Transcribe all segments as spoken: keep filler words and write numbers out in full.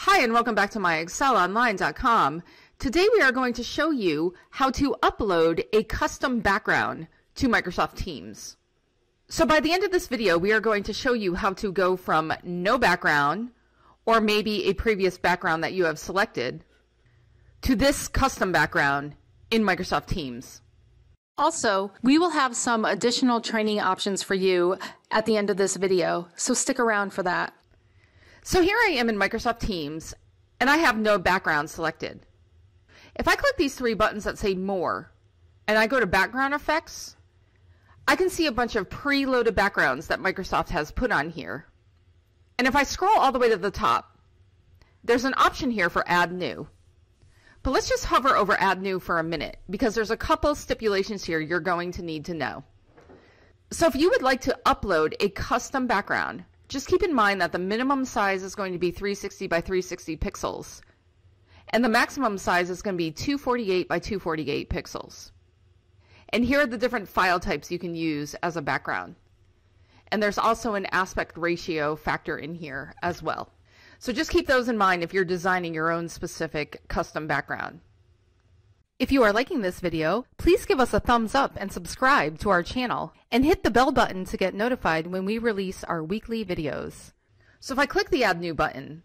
Hi, and welcome back to My Excel Online dot com. Today we are going to show you how to upload a custom background to Microsoft Teams. So by the end of this video, we are going to show you how to go from no background, or maybe a previous background that you have selected, to this custom background in Microsoft Teams. Also, we will have some additional training options for you at the end of this video, so stick around for that. So here I am in Microsoft Teams, and I have no background selected. If I click these three buttons that say More, and I go to Background Effects, I can see a bunch of preloaded backgrounds that Microsoft has put on here. And if I scroll all the way to the top, there's an option here for Add New. But let's just hover over Add New for a minute, because there's a couple stipulations here you're going to need to know. So if you would like to upload a custom background, just keep in mind that the minimum size is going to be three sixty by three sixty pixels, and the maximum size is going to be two forty-eight by two forty-eight pixels. And here are the different file types you can use as a background. And there's also an aspect ratio factor in here as well. So just keep those in mind if you're designing your own specific custom background. If you are liking this video, please give us a thumbs up and subscribe to our channel, and hit the bell button to get notified when we release our weekly videos. So if I click the Add New button,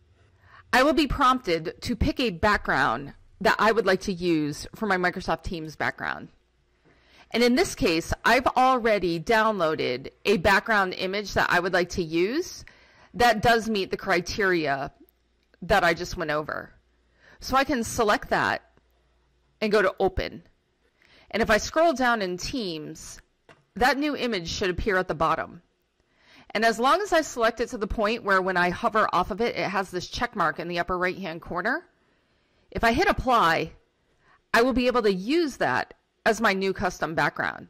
I will be prompted to pick a background that I would like to use for my Microsoft Teams background. And in this case, I've already downloaded a background image that I would like to use that does meet the criteria that I just went over. So I can select that and go to Open. And if I scroll down in Teams, that new image should appear at the bottom. And as long as I select it to the point where when I hover off of it, it has this check mark in the upper right hand corner, if I hit Apply, I will be able to use that as my new custom background.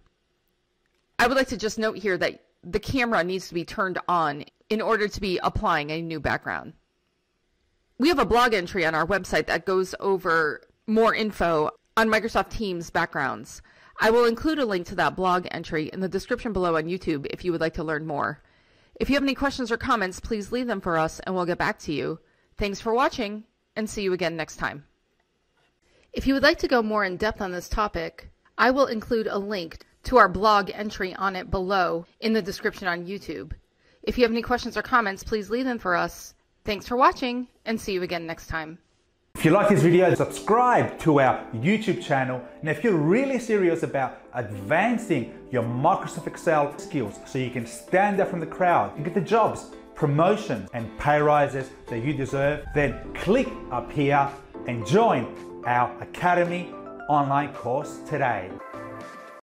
I would like to just note here that the camera needs to be turned on in order to be applying a new background. We have a blog entry on our website that goes over more info on Microsoft Teams backgrounds. I will include a link to that blog entry in the description below on YouTube if you would like to learn more. If you have any questions or comments, please leave them for us and we'll get back to you. Thanks for watching, and see you again next time. If you would like to go more in depth on this topic, I will include a link to our blog entry on it below in the description on YouTube. If you have any questions or comments, please leave them for us. Thanks for watching, and see you again next time. If you like this video, subscribe to our YouTube channel. And if you're really serious about advancing your Microsoft Excel skills so you can stand out from the crowd and get the jobs, promotions, and pay rises that you deserve, then click up here and join our Academy online course today.